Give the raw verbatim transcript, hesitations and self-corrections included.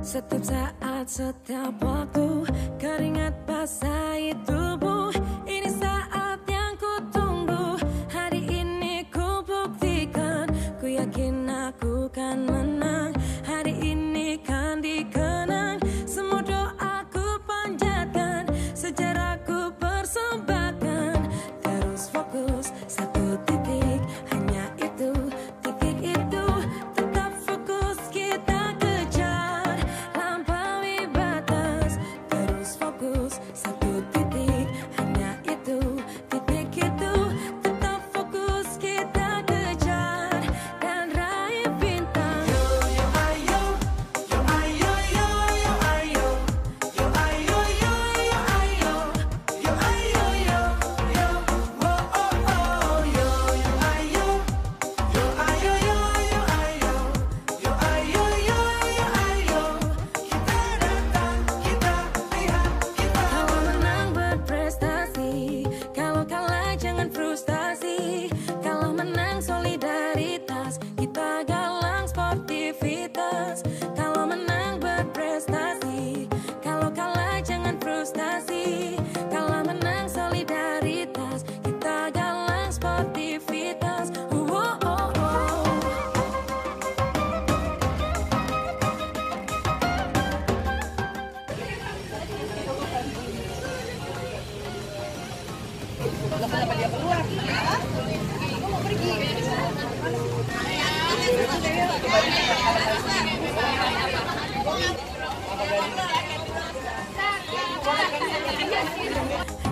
Setiap saat, setiap waktu, keringat basahi tubuh. Ini saat yang ku tunggu. Hari ini ku buktikan, ku yakin aku kan menang. Hari ini kan dikenang, semua doaku panjatkan, sejarahku persembahkan. Terus fokus, satu titik, hanya itu, titik itu. Tetap fokus, kita kejar, lampaui batas. Terus fokus, satu titik, hanya itu, titik itu. Tetap fokus, kita kejar, dan raih bintang. Yo yo ayo, yo ayo yo yo ayo, yo ayo yo yo ayo, yo ayo yo yo, oh oh oh, yo yo ayo, yo ayo yo yo ayo, yo ayo yo yo ayo. Kita datang, kita lihat, kita. Kalau menang berprestasi, kalau kalah jangan frustasi. Kalau menang solidaritas, kita galang sportivitas. Kalau menang berprestasi, kalau kalah jangan frustasi. Kalau menang solidaritas, kita galang sportivitas. Uh, oh, oh, oh. Kenapa dia keluar? Aku mau pergi.